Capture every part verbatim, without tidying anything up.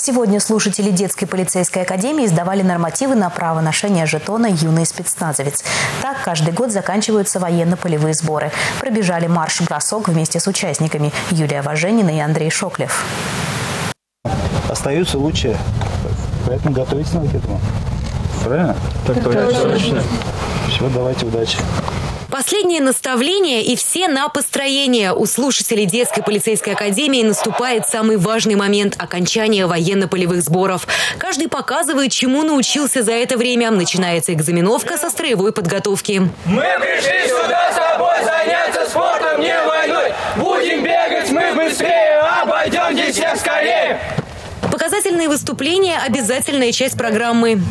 Сегодня слушатели детской полицейской академии сдавали нормативы на право ношения жетона «Юный спецназовец». Так каждый год заканчиваются военно-полевые сборы. Пробежали марш-бросок вместе с участниками Юлия Важенина и Андрей Шоклев. Остаются лучшие, поэтому готовиться надо к этому. Правильно? Так точно. Все, давайте, удачи. Последнее наставление и все на построение. У слушателей детской полицейской академии наступает самый важный момент – окончания военно-полевых сборов. Каждый показывает, чему научился за это время. Начинается экзаменовка со строевой подготовки. Мы пришли сюда с тобой заняться спортом, не войной. Будем бегать мы быстрее, обойдемте всех скорее. Показательные выступления – обязательная часть программы.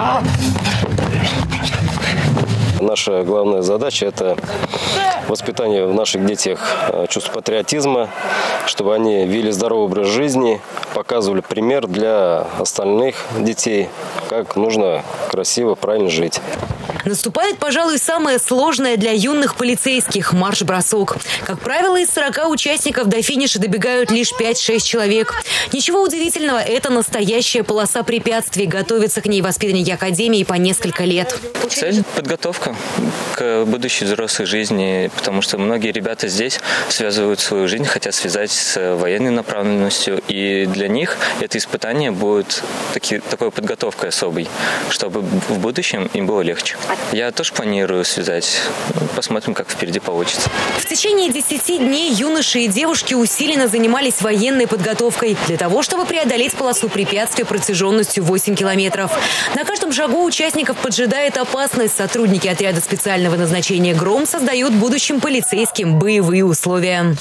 Наша главная задача – это воспитание в наших детях чувства патриотизма, чтобы они вели здоровый образ жизни, показывали пример для остальных детей, как нужно красиво, правильно жить. Наступает, пожалуй, самое сложное для юных полицейских – марш-бросок. Как правило, из сорока участников до финиша добегают лишь пять-шесть человек. Ничего удивительного, это настоящая полоса препятствий. Готовятся к ней воспитанники академии по несколько лет. Цель – подготовка к будущей взрослой жизни, потому что многие ребята здесь связывают свою жизнь, хотят связать с военной направленностью. И для них это испытание будет таки, такой подготовкой особой, чтобы в будущем им было легче. Я тоже планирую связать. Посмотрим, как впереди получится. В течение десяти дней юноши и девушки усиленно занимались военной подготовкой для того, чтобы преодолеть полосу препятствий протяженностью восемь километров. На каждом шагу участников поджидает опасность. Сотрудники отряда специального назначения «Гром» создают будущим полицейским боевые условия.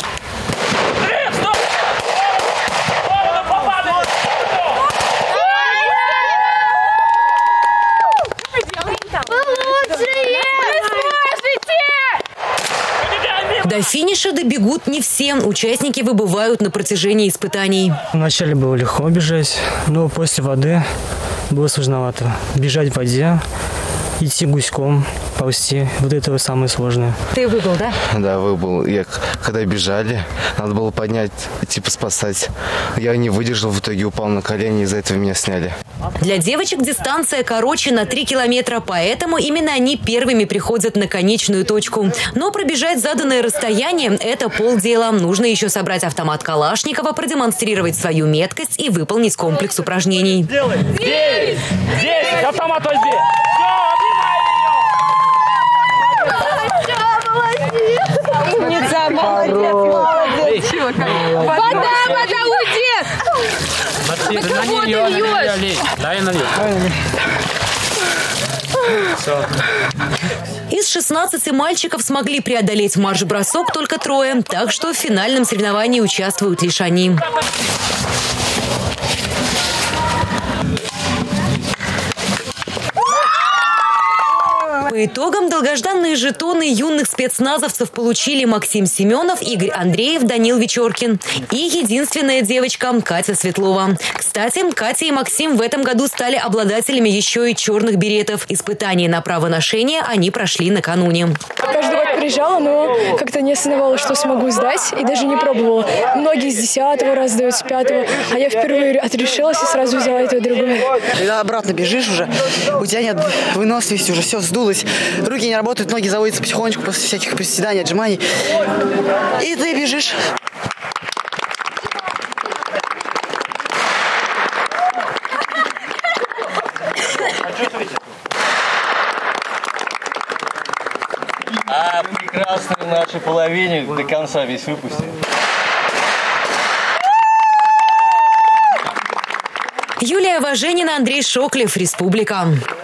До финиша добегут не все. Участники выбывают на протяжении испытаний. Вначале было легко бежать, но после воды было сложновато. Бежать в воде, идти гуськом, ползти. Вот это вот самое сложное. Ты выбыл, да? Да, выбыл. Я, когда бежали, надо было поднять, типа спасать. Я не выдержал, в итоге упал на колени, из-за этого меня сняли. Для девочек дистанция короче на три километра, поэтому именно они первыми приходят на конечную точку. Но пробежать заданное расстояние – это полдела. Нужно еще собрать автомат Калашникова, продемонстрировать свою меткость и выполнить комплекс упражнений. Девять! Десять! Автомат возьми! Умница, молодец, молодец. Вода, вода, уйди! Ты кого ты льешь? Дай на нее. Из шестнадцати мальчиков смогли преодолеть марш-бросок только трое, так что в финальном соревновании участвуют лишь они. По итогам долгожданные жетоны юных спецназовцев получили Максим Семенов, Игорь Андреев, Данил Вечеркин и единственная девочка Катя Светлова. Кстати, Катя и Максим в этом году стали обладателями еще и черных беретов. Испытания на право ношения они прошли накануне. Каждый год приезжала, но как-то не осознавала, что смогу сдать, и даже не пробовала. Многие с десятого раза сдают, с пятого, а я впервые отрешилась и сразу взяла это и другое. Когда обратно бежишь уже, у тебя нет выносливости, уже все сдулось, руки не работают, ноги заводятся потихонечку после всяких приседаний, отжиманий, и ты бежишь. А прекрасной нашей половине до конца весь выпустим. Юлия Важенина, Андрей Шоклев, Республика.